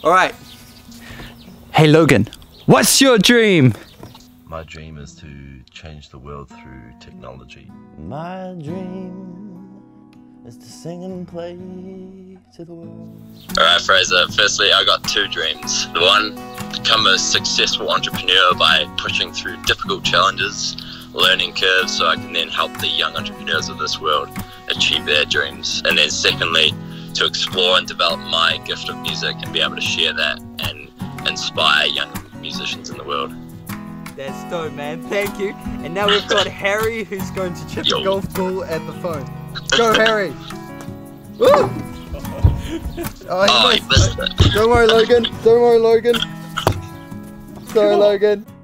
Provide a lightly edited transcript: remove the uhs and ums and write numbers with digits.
Alright. Hey Logan, what's your dream? My dream is to change the world through technology. My dream is to sing and play to the world. Alright Fraser, firstly I got two dreams. The one, become a successful entrepreneur by pushing through difficult challenges, learning curves, so I can then help the young entrepreneurs of this world achieve their dreams. And then secondly, to explore and develop my gift of music and be able to share that and inspire young musicians in the world. That's dope, man. Thank you. And now we've got Harry, who's going to chip the golf ball at the phone. Go, Harry! Woo! Oh, he missed it. Don't worry, Logan. Don't worry, Logan. Sorry, Logan.